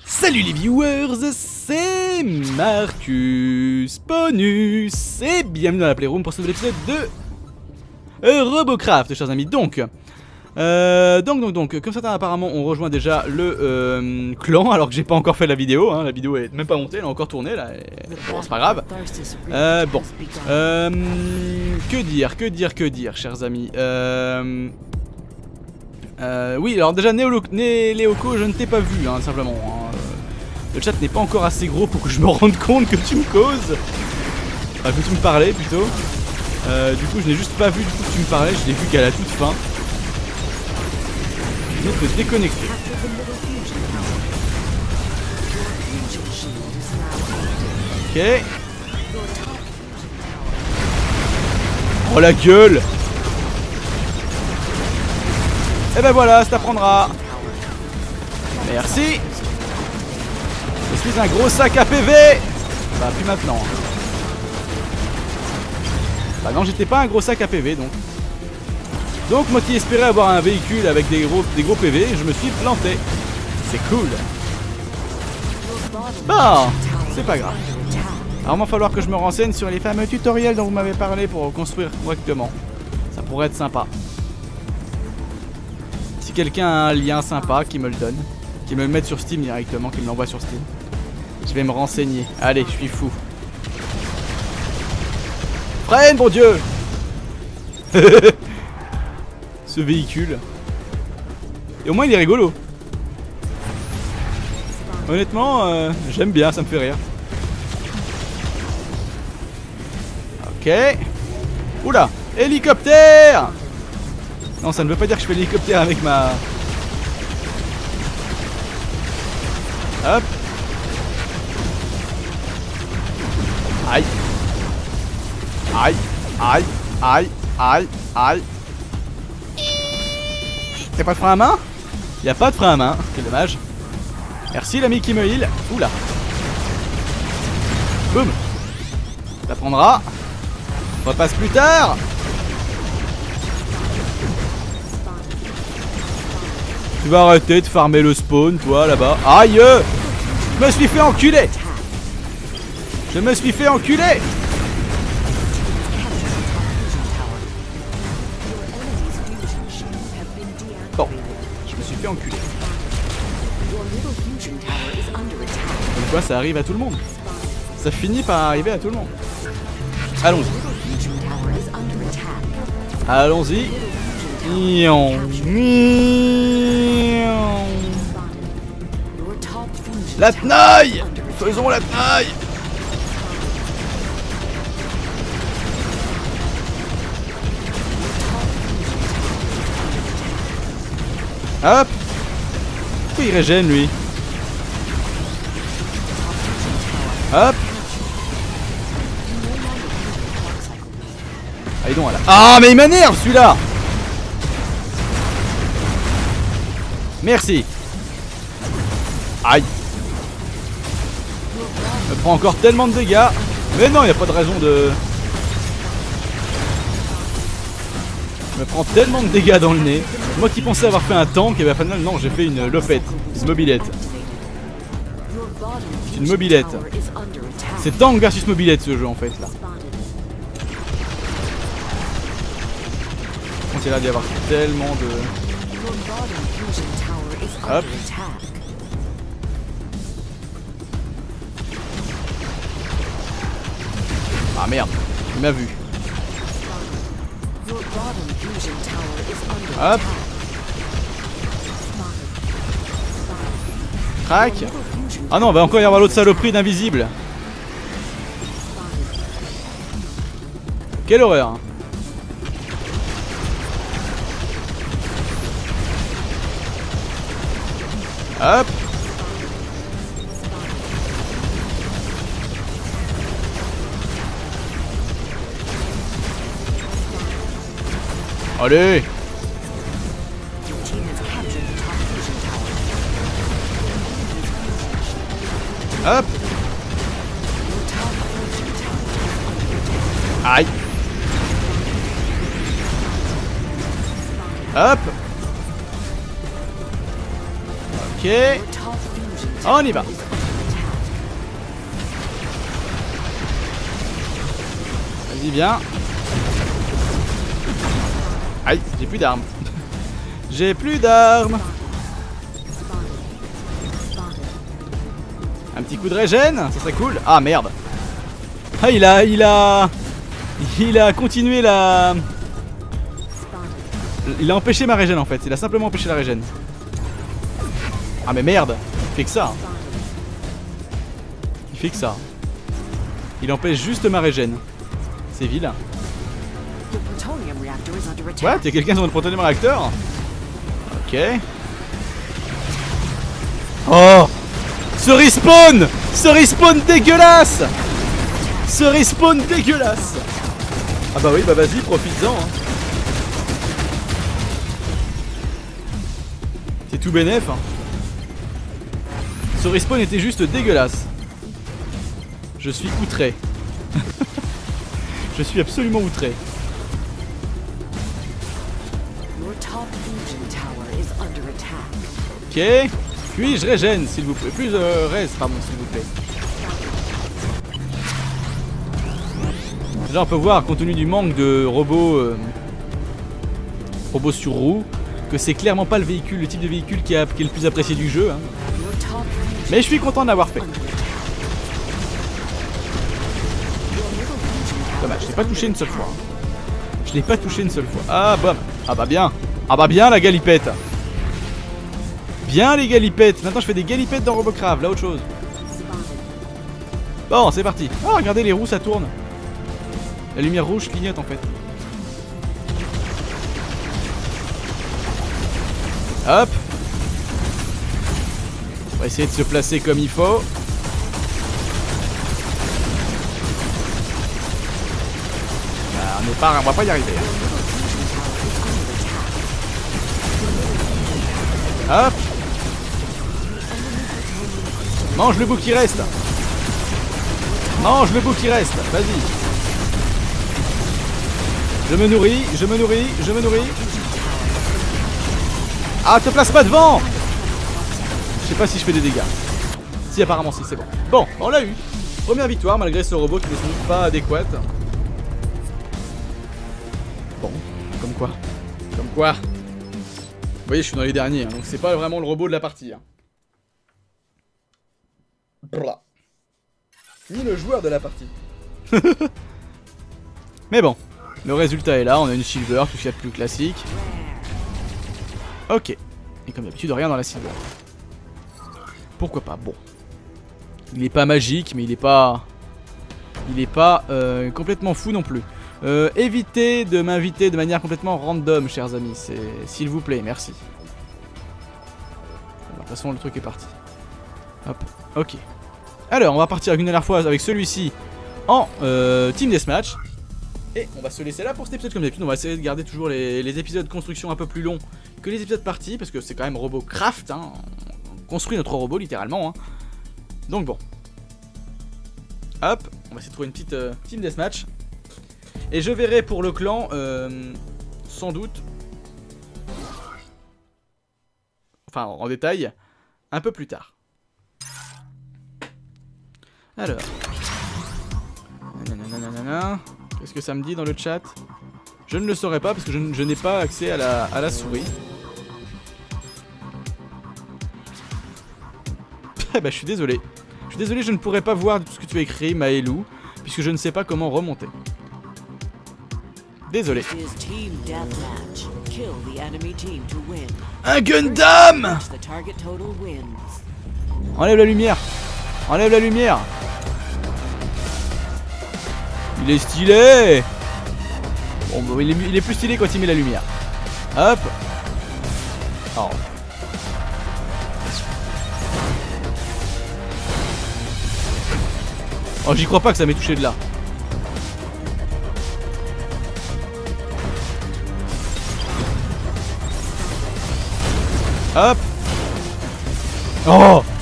Salut les viewers, c'est Marcus Ponus et bienvenue dans la Playroom pour ce nouvel épisode de Robocraft, chers amis. Donc, comme certains apparemment on rejoint déjà le clan alors que j'ai pas encore fait la vidéo, hein, la vidéo est même pas montée, elle a encore tourné là, bon c'est pas grave. Que dire chers amis. Oui, alors déjà Néléoko, je ne t'ai pas vu, hein, simplement. Hein. Le chat n'est pas encore assez gros pour que je me rende compte que tu me causes. Enfin, que tu me parlais plutôt. Du coup, je n'ai juste pas vu du coup que tu me parlais, je l'ai vu qu'à la toute fin. Je viens de te déconnecter. Ok. Oh la gueule! Et ben voilà, ça t'apprendra. Merci. Je suis un gros sac à PV. Bah plus maintenant. Bah non, j'étais pas un gros sac à PV donc. Donc moi qui espérais avoir un véhicule avec des gros PV, je me suis planté. C'est cool. Bon, c'est pas grave. Alors il va falloir que je me renseigne sur les fameux tutoriels dont vous m'avez parlé pour construire correctement. Ça pourrait être sympa. Si quelqu'un a un lien sympa, qui me le donne, qui me le mette sur Steam directement, qui me l'envoie sur Steam, je vais me renseigner. Allez, je suis fou. Freine, bon Dieu. Ce véhicule. Et au moins il est rigolo. Honnêtement, j'aime bien, ça me fait rire. Ok. Oula, hélicoptère. Non, ça ne veut pas dire que je fais l'hélicoptère avec ma... Hop. Aïe. Aïe. Aïe. Aïe. Aïe. Aïe. Y'a pas de frein à main? Y'a pas de frein à main. Quel dommage. Merci l'ami qui me heal. Oula. Boum. Ça prendra. On repasse plus tard. Tu vas arrêter de farmer le spawn, toi, là-bas. Aïe! Je me suis fait enculer! Je me suis fait enculer! Bon, je me suis fait enculer. Comme quoi, ça arrive à tout le monde. Ça finit par arriver à tout le monde. Allons-y. Allons-y. La tenaille! Faisons la tenaille! Hop! Pourquoi il régène lui? Hop! Allez donc là. Ah mais il m'énerve celui-là! Merci. Aïe. Je me prends encore tellement de dégâts. Mais non, il n'y a pas de raison de... Je me prends tellement de dégâts dans le nez. Moi qui pensais avoir fait un tank, et bien finalement non, j'ai fait une lopette. Une mobilette. C'est une mobilette. C'est tank versus mobilette ce jeu en fait là. Il a l'air d'y avoir tellement de... Hop. Ah merde, il m'a vu. Hop. Crac. Ah non, va encore y avoir l'autre saloperie d'invisible. Quelle horreur. Hop. Allez. Hop. Aïe. Hop. Ok. On y va. Vas-y, viens. Aïe, j'ai plus d'armes. J'ai plus d'armes. Un petit coup de régène, ça serait cool. Ah merde. Ah il a continué la... Il a empêché ma régène en fait. Il a simplement empêché la régène. Ah mais merde. Il fait que ça. Il fait que ça. Il empêche juste ma régène. C'est vilain. Ouais, t'as quelqu'un sur le plutonium réacteur. Ok. Oh, ce respawn! Ce respawn dégueulasse! Ce respawn dégueulasse! Ah bah oui, bah vas-y, profites-en. Hein. C'est tout bénef. Hein. Ce respawn était juste dégueulasse. Je suis outré. Je suis absolument outré. Ok. Puis-je régène, s'il vous plaît. Plus reste, pardon, s'il vous plaît. Déjà, on peut voir, compte tenu du manque de robots, robots sur roues, que c'est clairement pas le véhicule, le type de véhicule qui est le plus apprécié du jeu. Hein. Mais je suis content de l'avoir fait. Dommage, je l'ai pas touché une seule fois. Je l'ai pas touché une seule fois. Ah bah, ah bah bien. Ah bah bien la galipette. Bien les galipettes. Maintenant je fais des galipettes dans Robocraft, là autre chose. Bon, c'est parti. Ah, regardez les roues, ça tourne. La lumière rouge clignote en fait. Hop. On va essayer de se placer comme il faut. On va pas y arriver. Hop. Mange le bout qui reste. Mange le bout qui reste. Vas-y. Je me nourris, je me nourris, je me nourris. Ah, te place pas devant. Je sais pas si je fais des dégâts. Si, apparemment si, c'est bon. Bon, on l'a eu. Première victoire malgré ce robot qui n'est sans doute pas adéquat. Bon, comme quoi. Comme quoi. Vous voyez, je suis dans les derniers, hein, donc c'est pas vraiment le robot de la partie. Hein. Blah. Ni le joueur de la partie. Mais bon, le résultat est là, on a une silver, tout ce qu'il y a de plus classique. Ok. Et comme d'habitude, rien dans la silver. Pourquoi pas, bon. Il est pas magique, mais il est pas... complètement fou non plus. Évitez de m'inviter de manière complètement random, chers amis. S'il vous plaît, merci. Bon, de toute façon, le truc est parti. Hop, ok. Alors, on va partir une dernière fois avec celui-ci en Team Deathmatch. Et on va se laisser là pour cet épisode comme d'habitude. On va essayer de garder toujours les épisodes l'épisode un peu plus longs que les épisodes partie. Parce que c'est quand même Robocraft. Hein. On construit notre robot littéralement. Hein. Donc bon. Hop, on va essayer de trouver une petite Team Deathmatch. Et je verrai pour le clan, sans doute, enfin en détail, un peu plus tard. Alors, qu'est-ce que ça me dit dans le chat? Je ne le saurais pas parce que je n'ai pas accès à la souris. Bah je suis désolé. Je suis désolé, je ne pourrai pas voir tout ce que tu as écrit, Maelou, puisque je ne sais pas comment remonter. Désolé. Un Gundam! Enlève la lumière! Enlève la lumière! Il est stylé! Bon, bah, il est plus stylé quand il met la lumière. Hop! Oh. Oh, j'y crois pas que ça m'ait touché de là. Hop. Oh.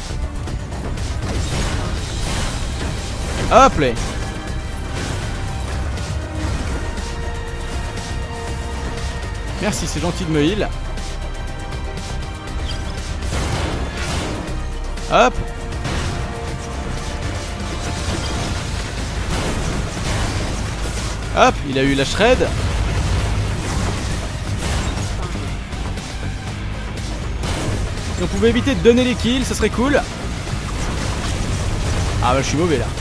Hop là. Merci, c'est gentil de me heal. Hop. Hop, il a eu la shred. Si on pouvait éviter de donner les kills, ça serait cool. Ah bah je suis mauvais là.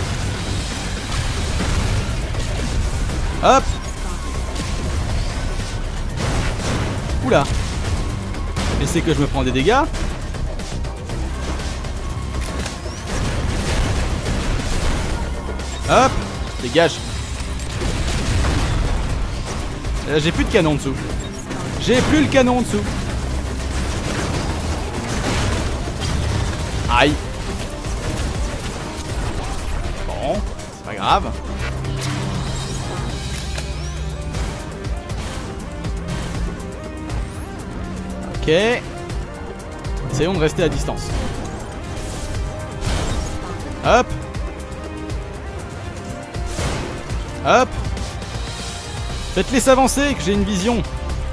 Hop. Oula. Et c'est que je me prends des dégâts. Hop. Dégage. J'ai plus de canon en dessous. J'ai plus le canon en dessous. Aïe. Bon, c'est pas grave. Ok. Essayons de rester à distance. Hop. Hop. Faites-les s'avancer, que j'ai une vision.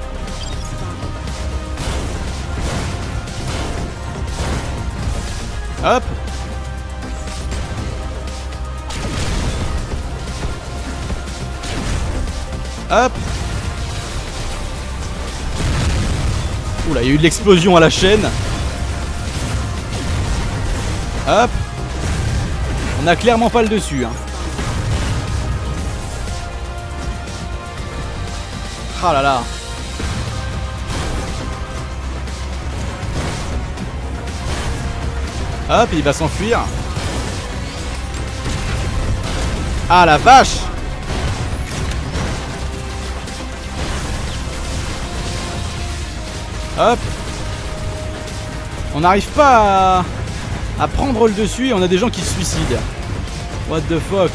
Hop. Hop. Oula, il y a eu de l'explosion à la chaîne. Hop. On a clairement pas le dessus, hein. Ah là là. Hop, il va s'enfuir. Ah la vache. Hop. On n'arrive pas à prendre le dessus et on a des gens qui se suicident. What the fuck.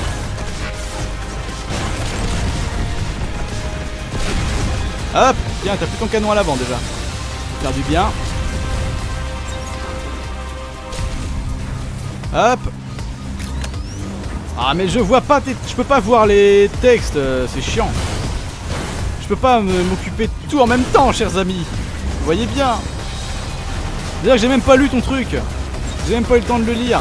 Hop. Tiens, t'as plus ton canon à l'avant déjà. Faire du bien. Hop. Ah mais je vois pas, je peux pas voir les textes, c'est chiant. Je peux pas m'occuper de tout en même temps, chers amis. Vous voyez bien. C'est-à-dire que j'ai même pas lu ton truc. J'ai même pas eu le temps de le lire.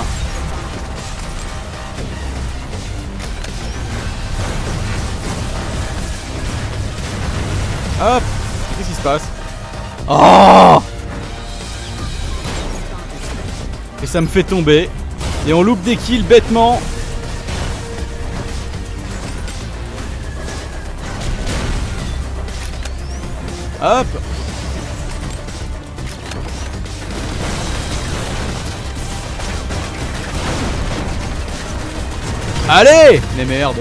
Hop. Qu'est-ce qui se passe? Oh. Et ça me fait tomber. Et on loupe des kills bêtement. Hop. Allez. Mais merde.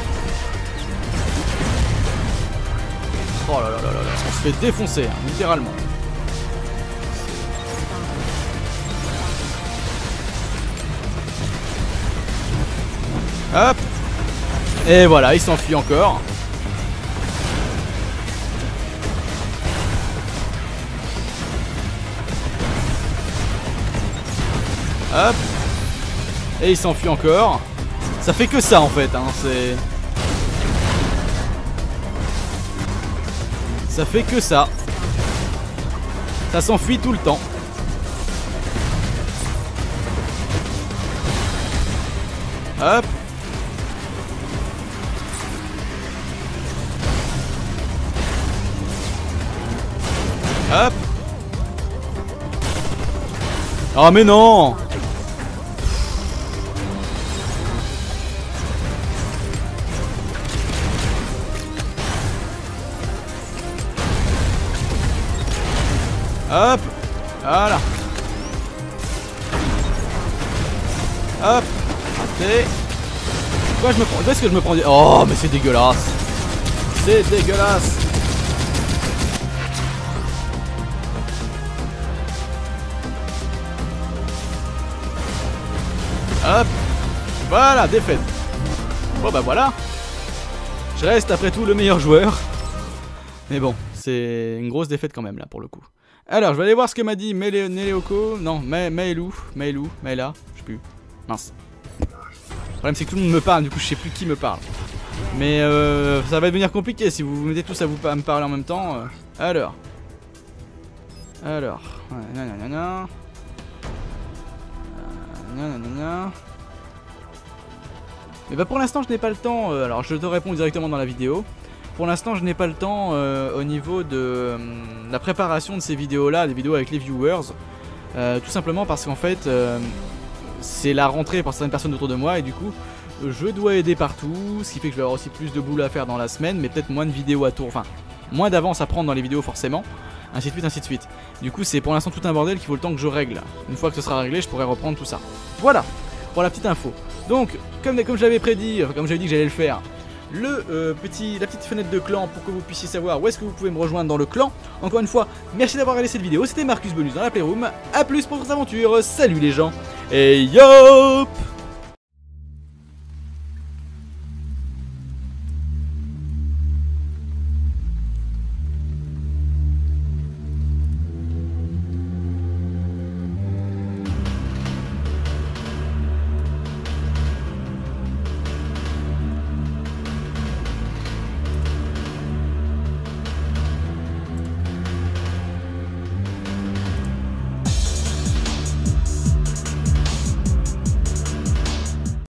Oh là là là là là. On se fait défoncer, hein, littéralement. Hop. Et voilà, il s'enfuit encore. Hop. Et il s'enfuit encore. Ça fait que ça en fait, hein, c'est... Ça fait que ça. Ça s'enfuit tout le temps. Hop. Hop. Oh mais non. Hop. Voilà. Hop. Raté. Pourquoi je me prends... Est-ce que je me prends du... Oh mais c'est dégueulasse. C'est dégueulasse. Hop. Voilà, défaite. Bon bah voilà. Je reste après tout le meilleur joueur. Mais bon, c'est une grosse défaite quand même là pour le coup. Alors je vais aller voir ce que m'a dit Neleoko. Non, Maelou, Maela, je sais plus. Mince. Le problème c'est que tout le monde me parle, du coup je sais plus qui me parle. Mais ça va devenir compliqué si vous vous mettez tous à me parler en même temps. Alors. Nanana. Mais bah pour l'instant je n'ai pas le temps, alors je te réponds directement dans la vidéo. Pour l'instant je n'ai pas le temps au niveau de la préparation de ces vidéos là, des vidéos avec les viewers. Tout simplement parce qu'en fait c'est la rentrée pour certaines personnes autour de moi et du coup je dois aider partout. Ce qui fait que je vais avoir aussi plus de boulot à faire dans la semaine, mais peut-être moins de vidéos à tour, enfin moins d'avance à prendre dans les vidéos forcément. Ainsi de suite, ainsi de suite. Du coup c'est pour l'instant tout un bordel qu'il faut le temps que je règle. Une fois que ce sera réglé je pourrai reprendre tout ça. Voilà pour la petite info. Donc comme j'avais prédit, comme j'avais dit que j'allais le faire, la petite fenêtre de clan pour que vous puissiez savoir où est-ce que vous pouvez me rejoindre dans le clan. Encore une fois, merci d'avoir regardé cette vidéo, c'était Marcus Bonus dans la Playroom. A plus pour votre aventure, salut les gens, et yop.